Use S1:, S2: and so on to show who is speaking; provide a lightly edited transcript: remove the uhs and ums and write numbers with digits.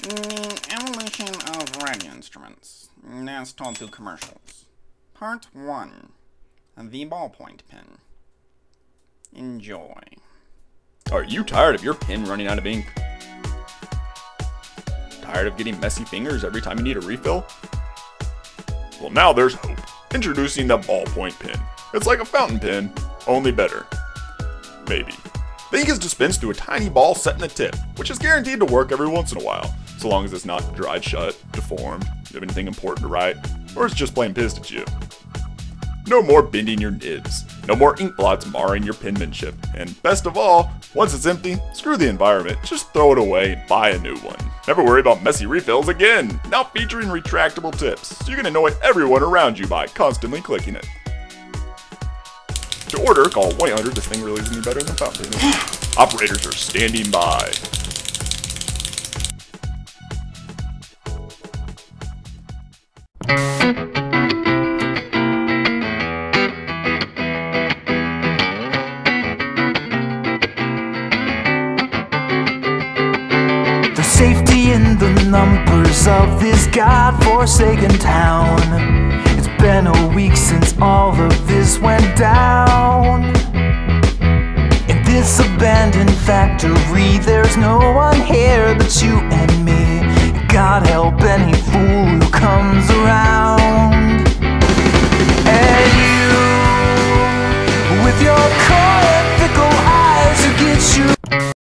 S1: The evolution of radio instruments, as told through commercials. Part 1. The ballpoint pen. Enjoy.
S2: Are you tired of your pen running out of ink? Tired of getting messy fingers every time you need a refill? Well, now there's hope. Introducing the ballpoint pen. It's like a fountain pen, only better. Maybe. The ink is dispensed through a tiny ball set in the tip, which is guaranteed to work every once in a while, so long as it's not dried shut, deformed, you have anything important to write, or it's just plain pissed at you. No more bending your nibs, no more ink blots marring your penmanship, and best of all, once it's empty, screw the environment, just throw it away and buy a new one. Never worry about messy refills again, now featuring retractable tips, so you can annoy everyone around you by constantly clicking it. To order, call 1-800, this thing really isn't any better than a fountain pen. Operators are standing by.
S3: The safety in the numbers of this God-forsaken town. It's been a week since all of this went down. In this abandoned factory, there's no one here but you and me. God help any